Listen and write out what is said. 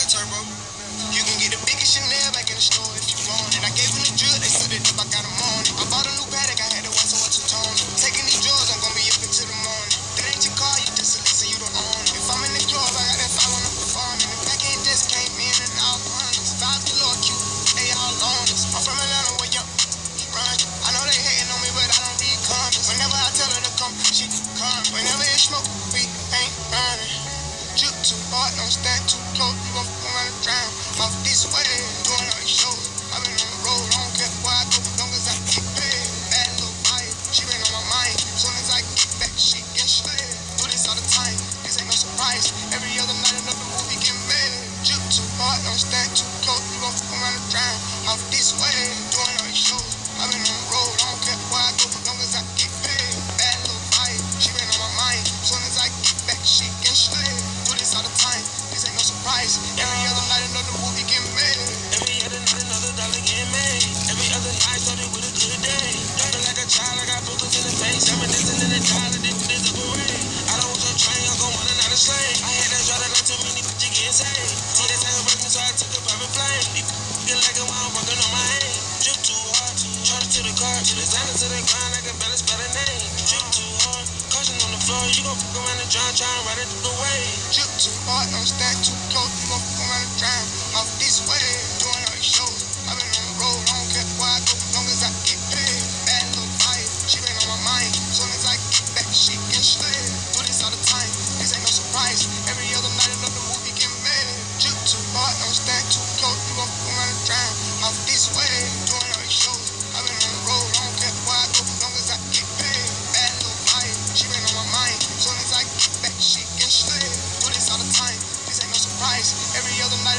turbo. You can get the biggest Chanel back in the store if you want it. I gave him the drill, they set it up, I got him on it. I bought a new Patek, I had to watch to tone it. Taking these drugs, I'm gonna be up until the morning. That ain't your car, you just a listen, you don't own it. If I'm in the club, I got that 5 when I'm performing. The back end just came in and all honest. Vibes galore, cute, they all on us. I'm from Atlanta where young run. I know they hating on me, but I don't read comments. Whenever I tell her to come, she come. Whenever it's smoke, we ain't running. Drip too hard, don't stand too close, you gon' fuck around and drown. Off this way, doing all these shows. I've been on the road, I don't care where I go, as long as I get paid. Bad little fire, she been on my mind. Soon as I get back, she get straight. Do this all the time, this ain't no surprise. Every other night another movie get made. Drip too hard, don't stand too close, you gon' fuck around and drown. Off this way, doing all these shows. I've been on the road, I don't care where I go, as long as I get paid. Bad little fire, she been on my mind. Soon as I get back, she get straight. Do this all the time, this ain't no surprise. Every other night another movie get made. Every other night another dollar get made. Every other night started with a good day. Jumping like a child, I got boogers in the face. Reminiscing in the dollar, they put this up a ring. I don't want your train, I'm gon' want another slave. I had that draw that like too many bitches getting saved. See that time working, so I took a private plane. Feel like I'm working on my aim. Drip too hard, charge to the car, designer to the grind, I can barely spell the name. Drip too hard, caution on the floor, you gon' fuck around and drown, try and ride it through the wave. Drip too hard, don't stand too close, you gon' fuck around and drown. Off this way, doing all these shows. I've been on the road, I don't care where I go, as long as I get paid. Bad little fire, she been on my mind. Soon as I get back, she get straight. Do this all the time, this ain't no surprise. Every other night another movie get made. Drip too hard, don't stand too close, you gon' fuck around and drown. Off this way, doing all these shows. I've been on the road, I don't care where I go, as long as I get paid. Bad little fire, she been on my mind. Soon as I get back, she get straight. Do this all the time, this ain't no surprise. Every other night